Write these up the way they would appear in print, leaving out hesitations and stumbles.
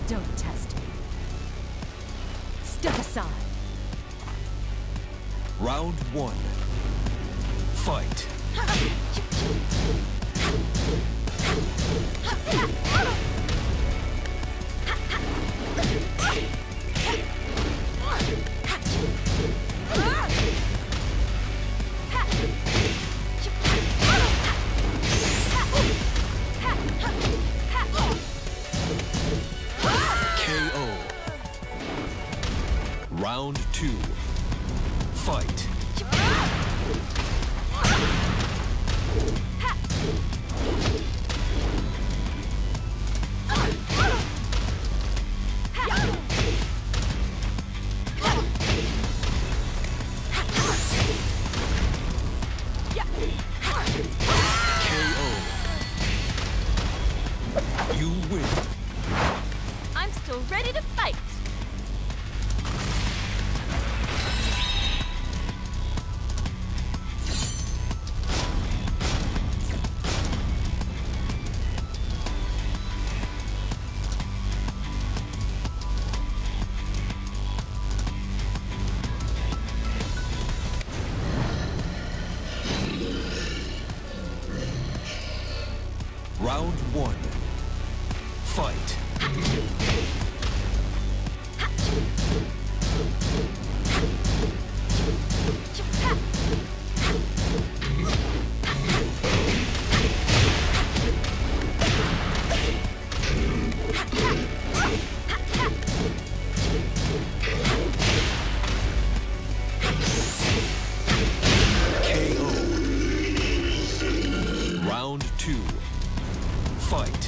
Don't test me. Step aside. Round one. Fight. KO. Round two. Fight. You win. I'm still ready to fight. Round one. Fight. KO. Round two. Fight.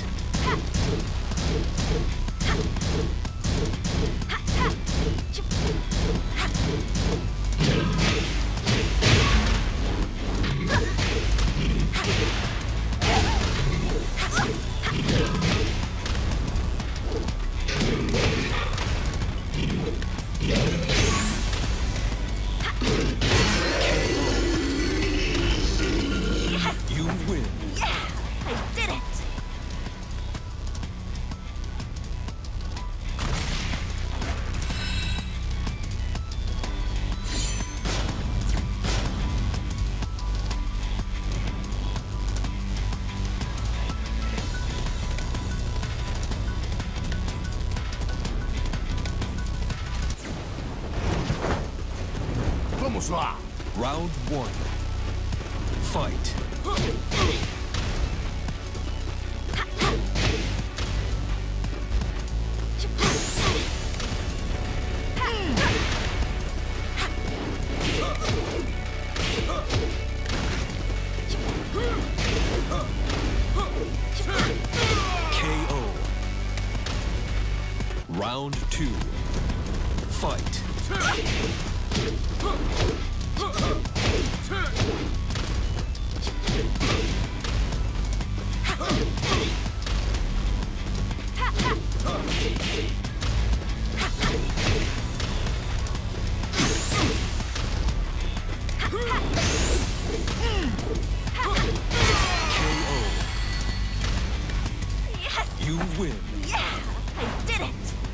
You win. Yeah! I did it! Vamos lá! Round one. Fight. KO. Round two. Fight. Yes! You win. Yeah! I did it!